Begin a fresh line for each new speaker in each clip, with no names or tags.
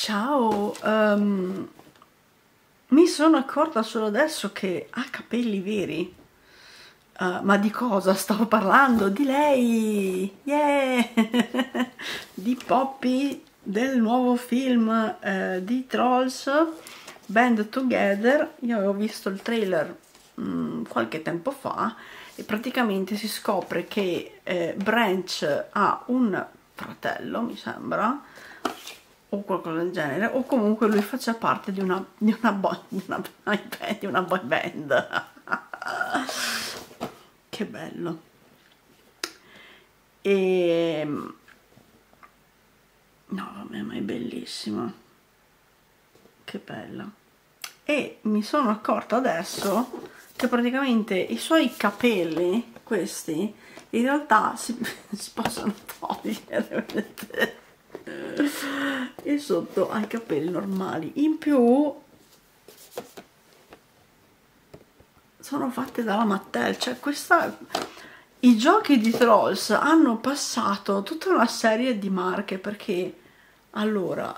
Ciao, mi sono accorta solo adesso che ha capelli veri. Ma di cosa stavo parlando? Di lei! Yeah! Di Poppy, del nuovo film di Trolls, Band Together. Io avevo visto il trailer qualche tempo fa e praticamente si scopre che Branch ha un fratello, mi sembra, o qualcosa del genere, o comunque lui faccia parte di una boy band. Che bello. E no, vabbè, ma è bellissimo, che bella. E mi sono accorta adesso che praticamente i suoi capelli, questi, in realtà si possono togliere, vedete? E sotto ha i capelli normali. In più sono fatte dalla Mattel, cioè i giochi di Trolls hanno passato tutta una serie di marche, perché allora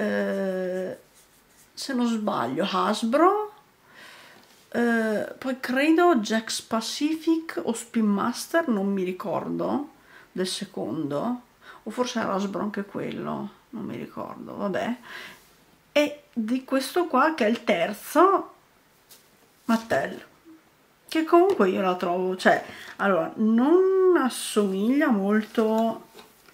se non sbaglio Hasbro, poi credo Jax Pacific o Spin Master, non mi ricordo del secondo, o forse era Hasbro anche quello, non mi ricordo, vabbè. E di questo qua che è il terzo, Mattel, che comunque io la trovo, cioè, allora, non assomiglia molto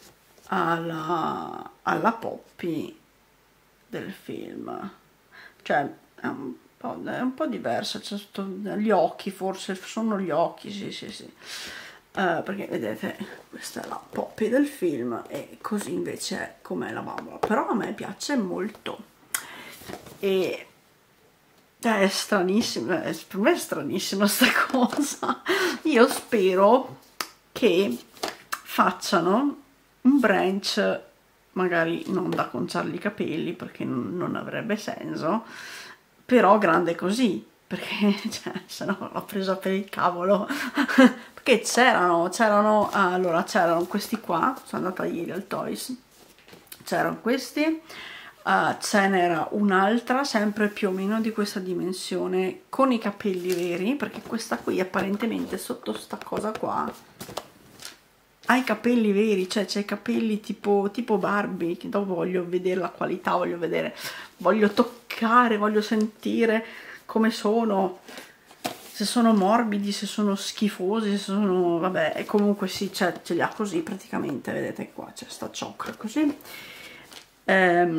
alla Poppy del film, cioè è un po' diversa, cioè, gli occhi, forse sono gli occhi, sì. Perché vedete, questa è la Poppy del film e così invece è com'è la bambola, però a me piace molto e è stranissima, per me è stranissima sta cosa. Io spero che facciano un Branch, magari non da conciargli i capelli perché non avrebbe senso, però grande così, perché cioè, se no l'ho presa per il cavolo. Perché allora c'erano questi qua, sono andata ieri al Toys, c'erano questi, ce n'era un'altra sempre più o meno di questa dimensione con i capelli veri, perché questa qui apparentemente sotto sta cosa qua ha i capelli veri, cioè c'è i capelli tipo Barbie, che dopo voglio vedere la qualità, voglio toccare, voglio sentire come sono, se sono morbidi, se sono schifosi, se sono, vabbè, e comunque sì, ce li ha così praticamente, vedete qua, c'è sta ciocca così. E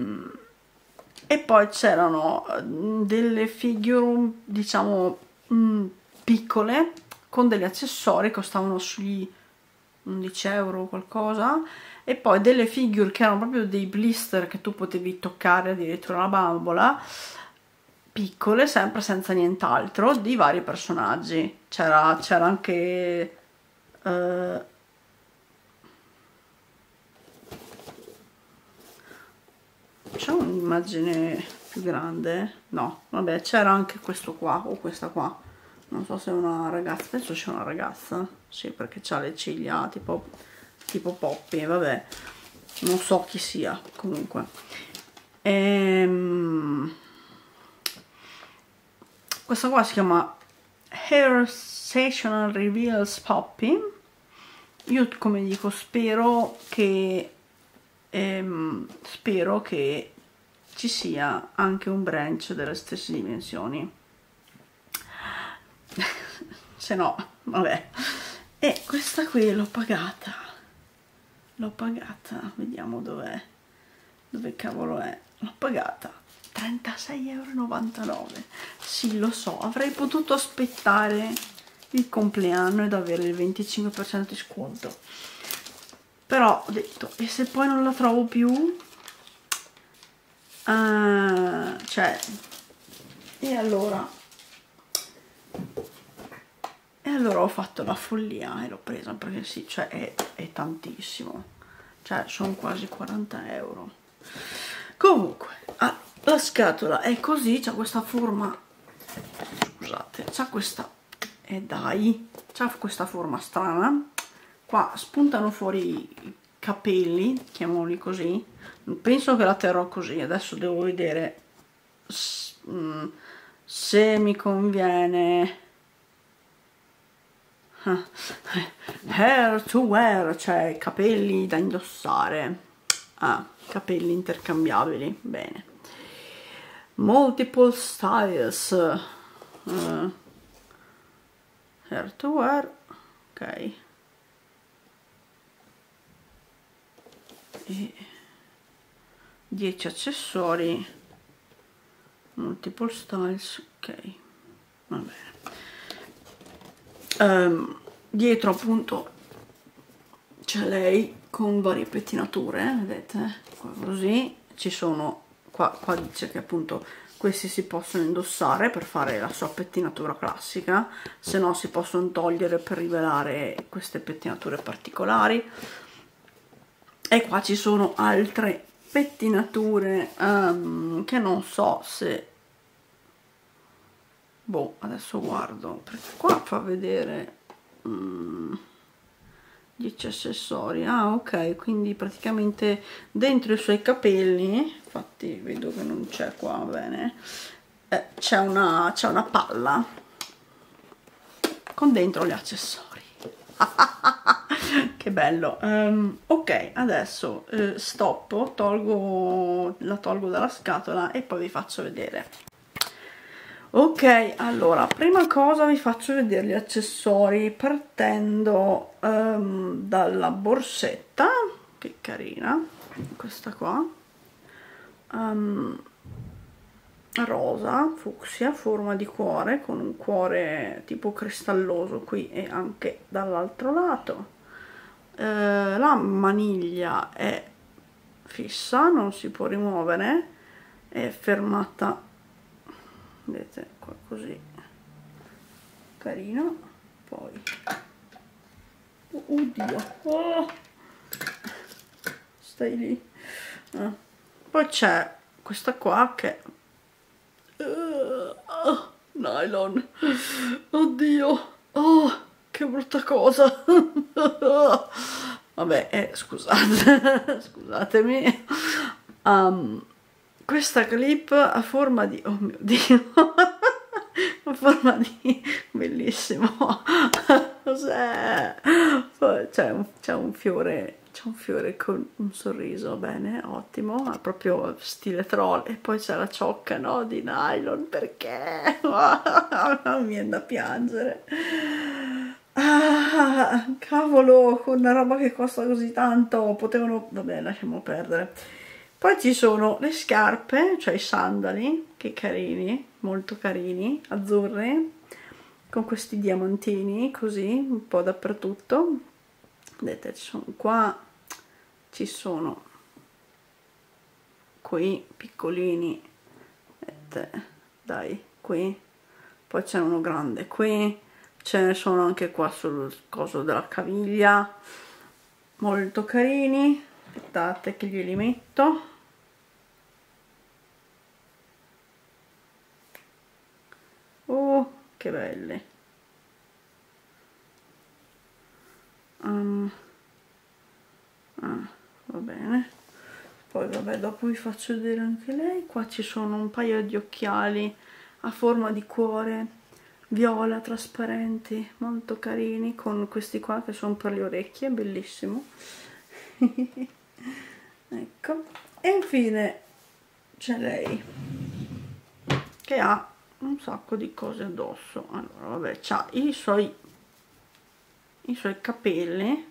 poi c'erano delle figure, diciamo, piccole, con degli accessori, costavano sugli 11 euro o qualcosa, e poi delle figure che erano proprio dei blister che tu potevi toccare addirittura la bambola, piccole, sempre senza nient'altro, di vari personaggi. C'era anche c'è un'immagine più grande? No, vabbè, c'era anche questo qua o questa qua, non so se è una ragazza, penso sia una ragazza, sì, perché ha le ciglia tipo Poppy, vabbè, non so chi sia, comunque. Questa qua si chiama Hair Sessional Reveals Poppy. Io, come dico, spero che ci sia anche un Branch delle stesse dimensioni, se no vabbè. E questa qui l'ho pagata, vediamo dove cavolo è, l'ho pagata 36,99 euro. Sì, lo so, avrei potuto aspettare il compleanno ed avere il 25% di sconto, però ho detto, e se poi non la trovo più? Cioè, e allora ho fatto la follia e l'ho presa, perché sì, cioè è tantissimo, cioè sono quasi 40 euro. Comunque, la scatola è così, c'ha questa forma, scusate, c'ha questa, c'ha questa forma strana, qua spuntano fuori i capelli, chiamiamoli così. Penso che la terrò così, adesso devo vedere se mi conviene. Hair to wear, cioè capelli da indossare. Capelli intercambiabili, bene. Multiple styles, hair to wear, ok. E 10 accessori, multiple styles, ok, va bene. Dietro appunto c'è lei con varie pettinature, vedete, qua così, ci sono, qua dice che appunto questi si possono indossare per fare la sua pettinatura classica, se no si possono togliere per rivelare queste pettinature particolari. E qua ci sono altre pettinature che non so se, boh, adesso guardo, perché qua fa vedere 10 accessori. Ok, quindi praticamente dentro i suoi capelli, infatti vedo che non c'è qua, bene, c'è una palla con dentro gli accessori. Che bello. Ok, adesso stoppo, la tolgo dalla scatola e poi vi faccio vedere. Ok, allora, prima cosa vi faccio vedere gli accessori partendo dalla borsetta, che carina, questa qua, rosa, fucsia, forma di cuore, con un cuore tipo cristalloso qui e anche dall'altro lato. La maniglia è fissa, non si può rimuovere, è fermata, vedete qua così, carino. Poi oddio, stai lì. Poi c'è questa qua che nylon, oddio, che brutta cosa. Vabbè, scusate, scusatemi. Questa clip a forma di, oh mio Dio, a forma di, bellissimo. Cos'è? C'è un fiore con un sorriso, bene, ottimo, ha proprio stile troll. E poi c'è la ciocca, no, di nylon, perché mi viene da piangere. Cavolo, con una roba che costa così tanto potevano, vabbè, lasciamo perdere. Poi ci sono le scarpe, cioè i sandali, che carini, molto carini, azzurri, con questi diamantini così un po' dappertutto. Vedete, ci sono qua, ci sono qui piccolini, vedete, dai, qui, poi c'è uno grande qui, ce ne sono anche qua sul coso della caviglia, molto carini. Aspettate che glieli metto. Che belli. Va bene. Poi vabbè, dopo vi faccio vedere anche lei. Qua ci sono un paio di occhiali a forma di cuore viola trasparenti, molto carini, con questi qua che sono per le orecchie, bellissimo. Ecco, e infine c'è lei che ha un sacco di cose addosso. Allora vabbè, c'ha i suoi capelli,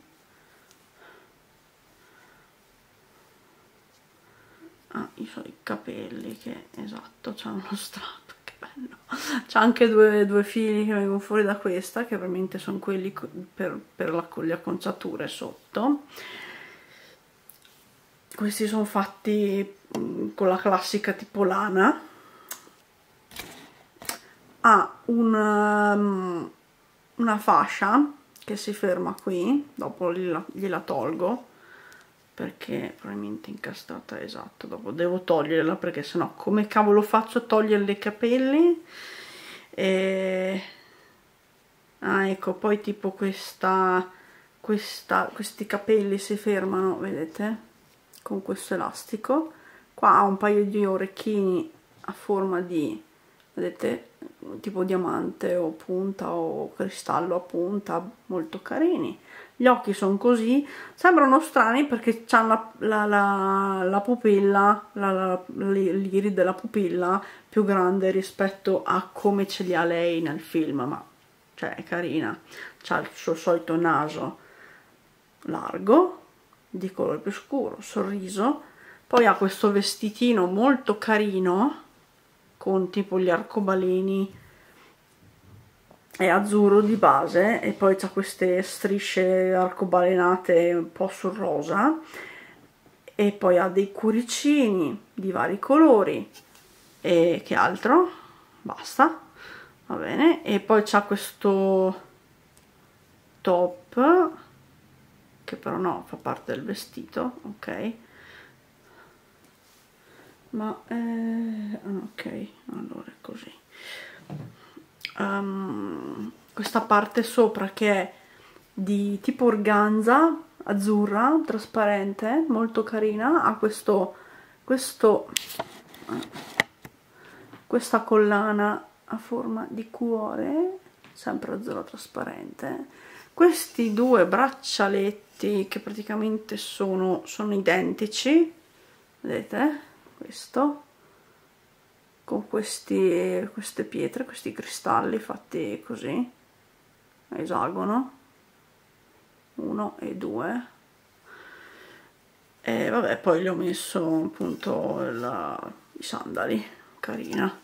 i suoi capelli, che esatto, c'ha uno strappo, che bello. C'ha anche due fili che vengono fuori da questa, che ovviamente sono quelli per le acconciature sotto. Questi sono fatti con la classica tipo lana. Ha una fascia che si ferma qui, dopo gliela tolgo perché probabilmente incastrata, esatto, dopo devo toglierla perché sennò come cavolo faccio a togliere i capelli. Ecco, poi tipo questa questi capelli si fermano, vedete, con questo elastico. Qua ha un paio di orecchini a forma di, vedete, tipo diamante o punta o cristallo a punta, molto carini. Gli occhi sono così, sembrano strani perché hanno la pupilla, l'iris della pupilla più grande rispetto a come ce li ha lei nel film, ma cioè è carina. C'ha il suo solito naso largo, di colore più scuro, sorriso, poi ha questo vestitino molto carino con tipo gli arcobaleni, è azzurro di base e poi c'ha queste strisce arcobalenate un po' sul rosa, e poi ha dei cuoricini di vari colori, e che altro? Basta, va bene. E poi c'ha questo top che però no, fa parte del vestito, ok, ma ok, allora è così. Questa parte sopra che è di tipo organza azzurra trasparente, molto carina, ha questa collana a forma di cuore, sempre azzurro trasparente, questi due braccialetti che praticamente sono identici, vedete, questo con queste pietre, questi cristalli fatti così a esagono, 1 e 2, e vabbè, poi gli ho messo appunto i sandali, carina.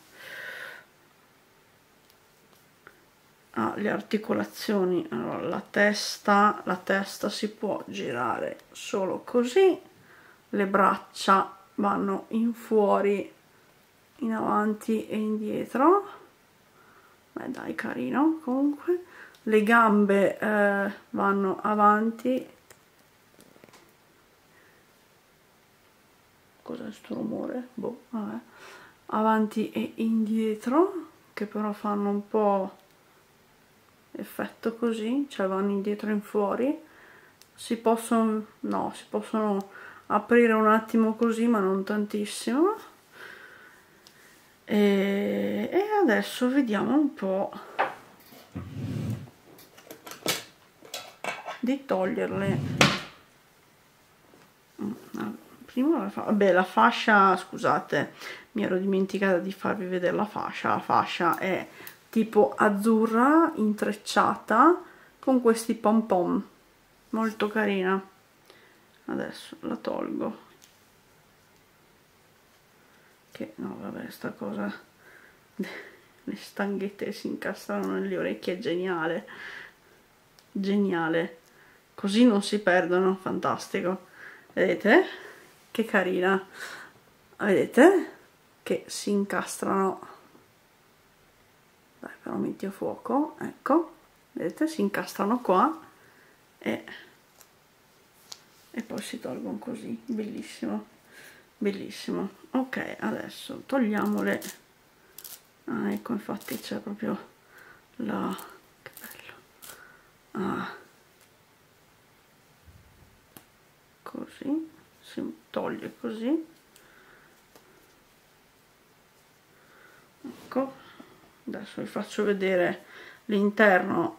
Le articolazioni, allora la testa si può girare solo così, le braccia vanno in fuori, in avanti e indietro, beh dai, carino comunque. Le gambe vanno avanti, cos'è sto rumore? Boh, vabbè, avanti e indietro, che però fanno un po' effetto così, cioè vanno indietro e in fuori. Si possono aprire un attimo così, ma non tantissimo. E adesso vediamo un po' di toglierle. Prima la fascia, scusate, mi ero dimenticata di farvi vedere la fascia è tipo azzurra intrecciata con questi pom pom, molto carina. Adesso la tolgo, che no vabbè, sta cosa, le stanghette si incastrano nelle orecchie, è geniale, geniale, così non si perdono, fantastico. Vedete che carina, vedete che si incastrano, dai però metti a fuoco, ecco, vedete, si incastrano qua e poi si tolgono così, bellissimo, bellissimo. Ok, adesso togliamole. Ecco, infatti c'è proprio la, che bello, così si toglie così, ecco. Adesso vi faccio vedere l'interno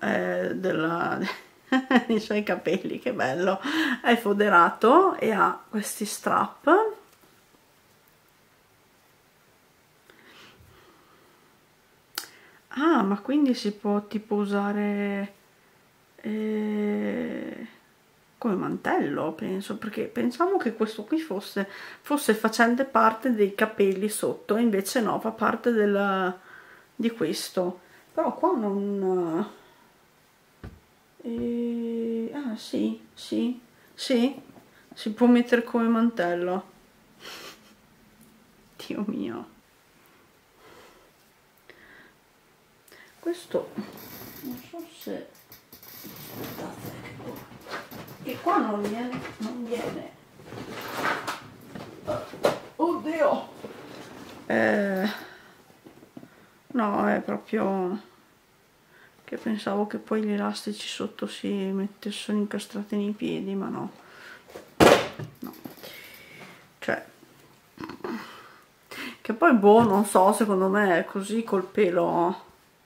dei suoi capelli, che bello, è foderato e ha questi strap. Ma quindi si può tipo usare come mantello, penso, perché pensavo che questo qui fosse facente parte dei capelli sotto, invece no, fa parte di questo. Però qua non... sì, si può mettere come mantello. Dio mio. Questo non so se... aspettate, che qua non viene. Oddio, no, è proprio che pensavo che poi gli elastici sotto si mettessero incastrati nei piedi, ma no, no, cioè, che poi boh, non so, secondo me è così col pelo,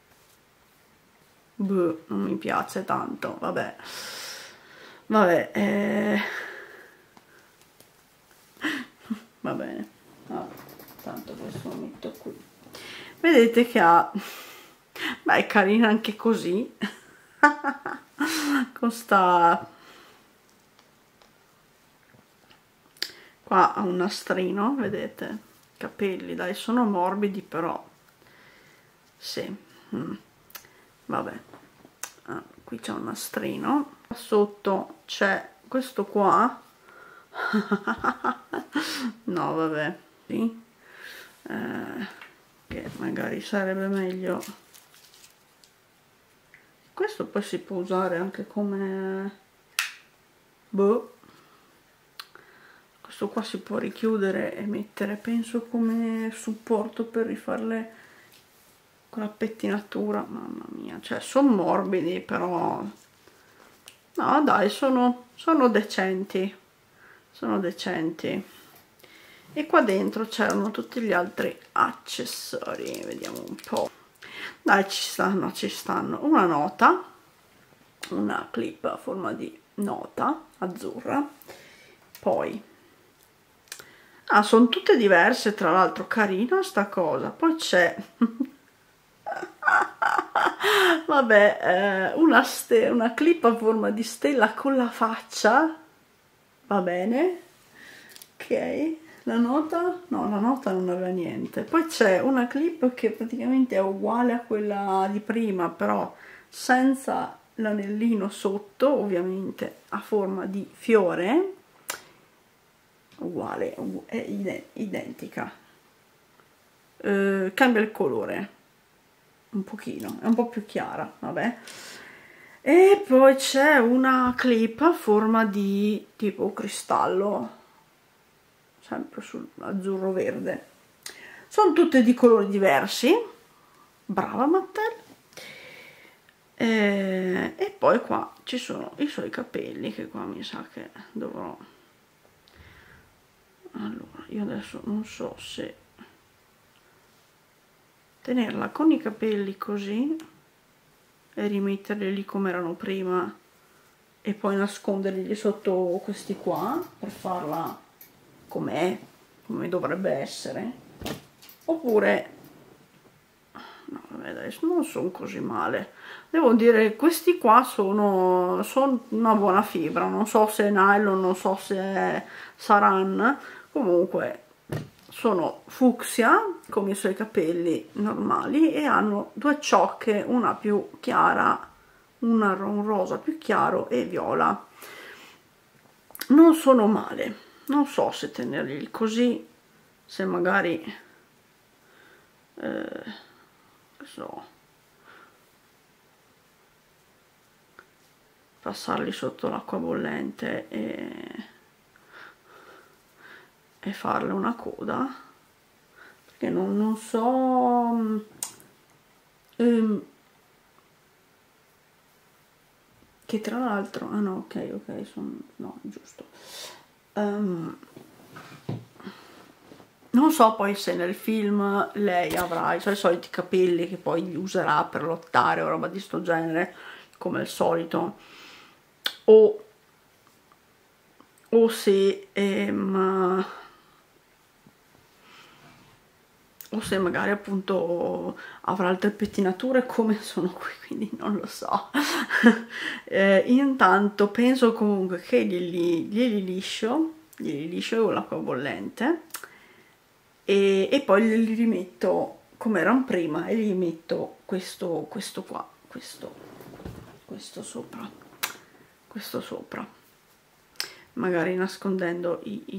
boh, non mi piace tanto, vabbè, va bene, vabbè, tanto questo lo metto qui. Vedete che ha, beh, è carina anche così, con sta, qua ha un nastrino, vedete, capelli, dai, sono morbidi però, sì, vabbè, qui c'è un nastrino, sotto c'è questo qua, no vabbè, sì. Che magari sarebbe meglio, questo poi si può usare anche come, boh, questo qua si può richiudere e mettere, penso, come supporto per rifarle con la pettinatura. Mamma mia, cioè sono morbidi però, no dai, sono decenti, sono decenti. E qua dentro c'erano tutti gli altri accessori, vediamo un po', dai, ci stanno una nota, una clip a forma di nota azzurra, poi sono tutte diverse, tra l'altro, carina sta cosa. Poi c'è vabbè, una clip a forma di stella con la faccia, va bene, ok. La nota? No, la nota non aveva niente. Poi c'è una clip che praticamente è uguale a quella di prima, però senza l'anellino sotto, ovviamente a forma di fiore, uguale, è identica. Cambia il colore un pochino, è un po' più chiara, vabbè. E poi c'è una clip a forma di tipo cristallo, sempre sull'azzurro verde, sono tutte di colori diversi, brava Mattel. E poi qua ci sono i suoi capelli, che qua mi sa che dovrò, allora io adesso non so se tenerla con i capelli così e rimetterli lì come erano prima e poi nasconderli sotto questi qua per farla com'è, come dovrebbe essere, oppure no, vabbè, dai, non sono così male, devo dire. Questi qua sono una buona fibra, non so se è nylon, non so se è saran, comunque sono fucsia come i suoi capelli normali e hanno due ciocche, una più chiara, un rosa più chiaro e viola. Non sono male, non so se tenerli così, se magari so, passarli sotto l'acqua bollente e farle una coda, perché non so, che tra l'altro, ah no, ok, no, giusto, non so poi se nel film lei avrà i suoi soliti capelli che poi li userà per lottare o roba di sto genere, come al solito, o se magari appunto avrà altre pettinature come sono qui, quindi non lo so. Intanto penso comunque che glieli liscio con l'acqua bollente e poi li rimetto come erano prima e gli metto questo qua, questo sopra, magari nascondendo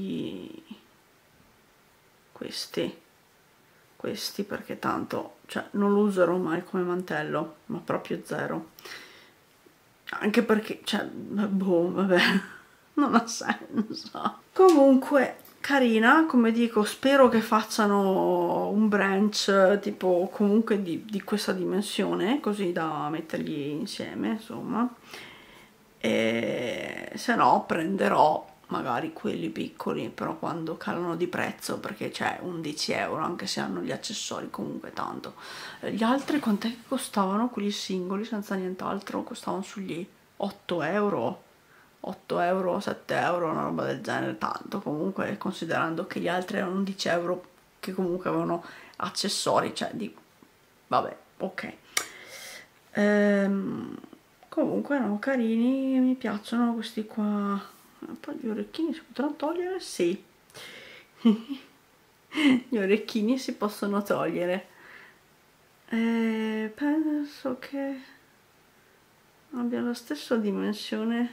questi, perché tanto, cioè, non lo userò mai come mantello, ma proprio zero, anche perché, cioè, boh, vabbè, non ha senso. Comunque carina, come dico, spero che facciano un branch tipo comunque di questa dimensione, così da metterli insieme, insomma. E se no prenderò magari quelli piccoli, però quando calano di prezzo, perché c'è 11 euro, anche se hanno gli accessori comunque tanto. Gli altri quant'è che costavano? Quelli singoli senza nient'altro costavano sugli 8 euro, 8 euro, 7 euro, una roba del genere, tanto comunque, considerando che gli altri erano 11 euro che comunque avevano accessori, cioè di... vabbè, ok. Comunque no, carini, mi piacciono questi qua. Poi gli orecchini si potranno togliere? Sì. Gli orecchini si possono togliere. Penso che abbia la stessa dimensione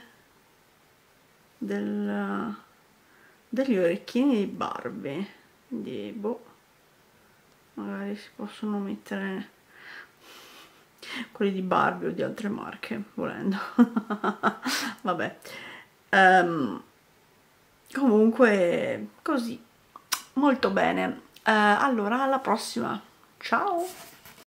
degli orecchini di Barbie, quindi boh, magari si possono mettere quelli di Barbie o di altre marche volendo. Vabbè, comunque così, molto bene. Allora alla prossima, ciao.